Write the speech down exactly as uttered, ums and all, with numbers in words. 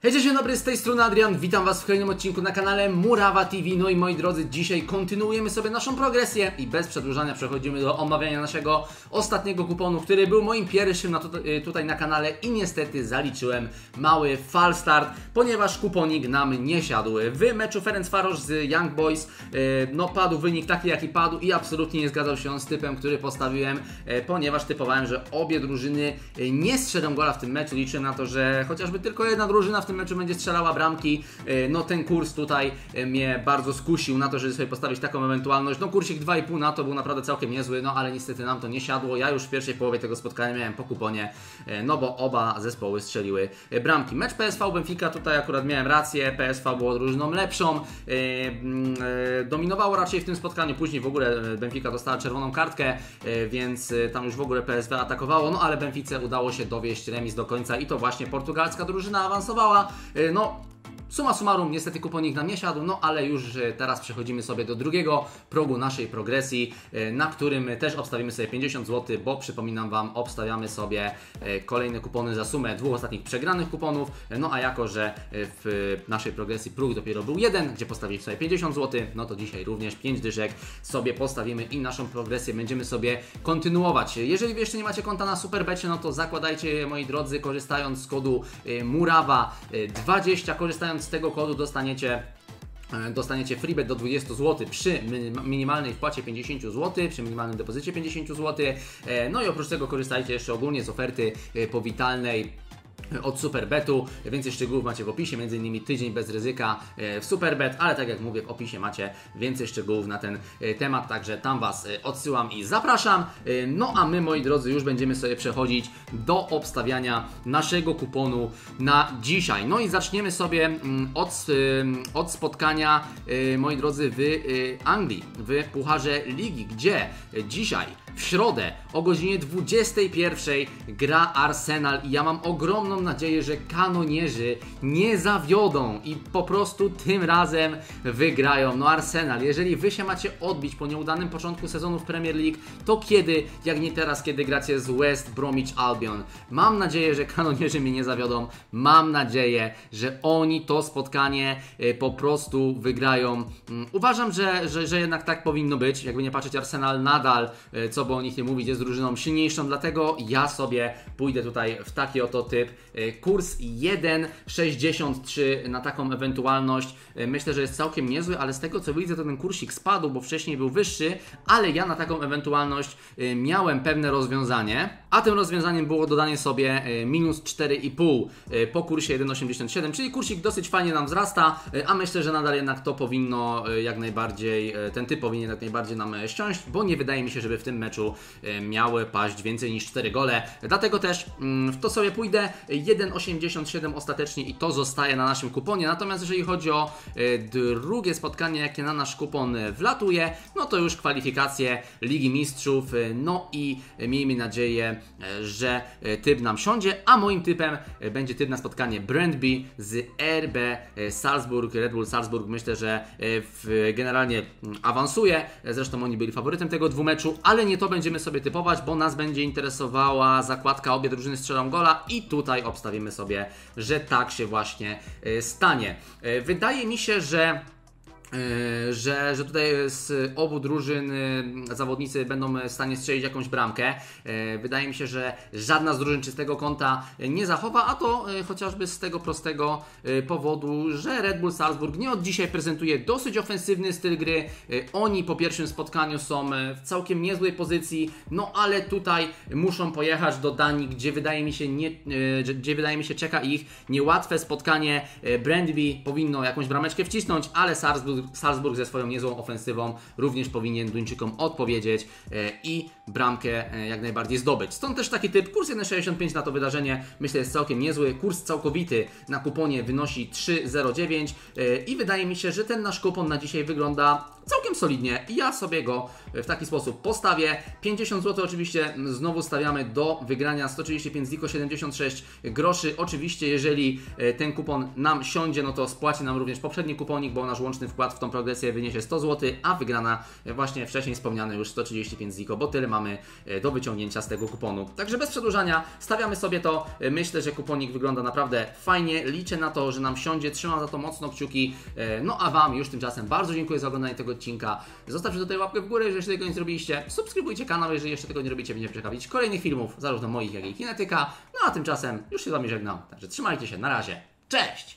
Hej, dzień dobry, z tej strony Adrian, witam Was w kolejnym odcinku na kanale Murawa T V. No i moi drodzy, dzisiaj kontynuujemy sobie naszą progresję i bez przedłużania przechodzimy do omawiania naszego ostatniego kuponu, który był moim pierwszym na tutaj, tutaj na kanale i niestety zaliczyłem mały fall start, ponieważ kuponik nam nie siadł. W meczu Ferencvaros z Young Boys no padł wynik taki jaki padł i absolutnie nie zgadzał się on z typem, który postawiłem, ponieważ typowałem, że obie drużyny nie strzelą gola w tym meczu. Liczyłem na to, że chociażby tylko jedna drużyna w tym meczu będzie strzelała bramki. No ten kurs tutaj mnie bardzo skusił na to, żeby sobie postawić taką ewentualność. No kursik dwa i pół na to był naprawdę całkiem niezły, no ale niestety nam to nie siadło. Ja już w pierwszej połowie tego spotkania miałem po kuponie, no bo oba zespoły strzeliły bramki. Mecz P S V Benfica, tutaj akurat miałem rację, P S V było drużyną lepszą, dominowało raczej w tym spotkaniu, później w ogóle Benfica dostała czerwoną kartkę, więc tam już w ogóle P S V atakowało, no ale Benfice udało się dowieść remis do końca i to właśnie portugalska drużyna awansowała. No, summa summarum, niestety kuponik nam nie siadł, no ale już teraz przechodzimy sobie do drugiego progu naszej progresji, na którym też obstawimy sobie pięćdziesiąt złotych, bo przypominam Wam, obstawiamy sobie kolejne kupony za sumę dwóch ostatnich przegranych kuponów, no a jako, że w naszej progresji próg dopiero był jeden, gdzie postawiliśmy sobie pięćdziesiąt złotych, no to dzisiaj również pięć dyszek sobie postawimy i naszą progresję będziemy sobie kontynuować. Jeżeli Wy jeszcze nie macie konta na Superbecie, no to zakładajcie, moi drodzy, korzystając z kodu Murawa dwadzieścia, korzystając z tego kodu dostaniecie Dostaniecie freebet do dwudziestu złotych przy minimalnej wpłacie pięćdziesięciu złotych, przy minimalnym depozycie pięćdziesięciu złotych. No i oprócz tego korzystajcie jeszcze ogólnie z oferty powitalnej od Superbetu. Więcej szczegółów macie w opisie, między innymi tydzień bez ryzyka w Superbet, ale tak jak mówię, w opisie macie więcej szczegółów na ten temat, także tam Was odsyłam i zapraszam. No a my, moi drodzy, już będziemy sobie przechodzić do obstawiania naszego kuponu na dzisiaj. No i zaczniemy sobie od, od spotkania, moi drodzy, w Anglii, w Pucharze Ligi, gdzie dzisiaj w środę o godzinie dwudziestej pierwszej gra Arsenal i ja mam ogromną nadzieję, że kanonierzy nie zawiodą i po prostu tym razem wygrają. No Arsenal, jeżeli Wy się macie odbić po nieudanym początku sezonu w Premier League, to kiedy, jak nie teraz, kiedy gracie z West Bromwich Albion? Mam nadzieję, że kanonierzy mnie nie zawiodą. Mam nadzieję, że oni to spotkanie po prostu wygrają. Uważam, że, że, że jednak tak powinno być. Jakby nie patrzeć, Arsenal nadal, co bo o nich nie mówić, jest drużyną silniejszą, dlatego ja sobie pójdę tutaj w taki oto typ. Kurs jeden sześćdziesiąt trzy na taką ewentualność. Myślę, że jest całkiem niezły, ale z tego co widzę, to ten kursik spadł, bo wcześniej był wyższy, ale ja na taką ewentualność miałem pewne rozwiązanie, a tym rozwiązaniem było dodanie sobie minus cztery i pół po kursie jeden osiemdziesiąt siedem, czyli kursik dosyć fajnie nam wzrasta, a myślę, że nadal jednak to powinno jak najbardziej, ten typ powinien jak najbardziej nam ściąć, bo nie wydaje mi się, żeby w tym meczu miały paść więcej niż cztery gole. Dlatego też w to sobie pójdę. jeden osiemdziesiąt siedem ostatecznie i to zostaje na naszym kuponie. Natomiast jeżeli chodzi o drugie spotkanie, jakie na nasz kupon wlatuje, no to już kwalifikacje Ligi Mistrzów. No i miejmy nadzieję, że typ nam siądzie, a moim typem będzie typ na spotkanie Brøndby z R B Salzburg. Red Bull Salzburg myślę, że generalnie awansuje. Zresztą oni byli faworytem tego dwumeczu, ale nie to będziemy sobie typować, bo nas będzie interesowała zakładka obie drużyny strzelą gola i tutaj obstawimy sobie, że tak się właśnie stanie. Wydaje mi się, że Że, że tutaj z obu drużyn zawodnicy będą w stanie strzelić jakąś bramkę. Wydaje mi się, że żadna z drużyn czystego kąta nie zachowa, a to chociażby z tego prostego powodu, że Red Bull Salzburg nie od dzisiaj prezentuje dosyć ofensywny styl gry. Oni po pierwszym spotkaniu są w całkiem niezłej pozycji, no ale tutaj muszą pojechać do Danii, gdzie wydaje mi się, nie, gdzie wydaje mi się czeka ich niełatwe spotkanie. Brøndby powinno jakąś brameczkę wcisnąć, ale Salzburg Salzburg ze swoją niezłą ofensywą również powinien Duńczykom odpowiedzieć i bramkę jak najbardziej zdobyć. Stąd też taki typ, kurs jeden sześćdziesiąt pięć na to wydarzenie, myślę, jest całkiem niezły. Kurs całkowity na kuponie wynosi trzy zero dziewięć i wydaje mi się, że ten nasz kupon na dzisiaj wygląda całkiem solidnie i ja sobie go w taki sposób postawię. pięćdziesiąt złotych oczywiście znowu stawiamy do wygrania, sto trzydzieści pięć ziko, siedemdziesiąt sześć groszy. Oczywiście jeżeli ten kupon nam siądzie, no to spłaci nam również poprzedni kuponik, bo nasz łączny wkład w tą progresję wyniesie sto złotych, a wygrana właśnie wcześniej wspomniane już sto trzydzieści pięć ziko, bo tyle mamy do wyciągnięcia z tego kuponu. Także bez przedłużania stawiamy sobie to. Myślę, że kuponik wygląda naprawdę fajnie. Liczę na to, że nam siądzie. Trzymam za to mocno kciuki. No a Wam już tymczasem bardzo dziękuję za oglądanie tego odcinka. Zostawcie tutaj łapkę w górę, jeżeli jeszcze tego nie zrobiliście. Subskrybujcie kanał, jeżeli jeszcze tego nie robicie, by nie przegapić kolejnych filmów, zarówno moich, jak i Kinetyka. No a tymczasem już się z Wami żegnam. Także trzymajcie się. Na razie. Cześć!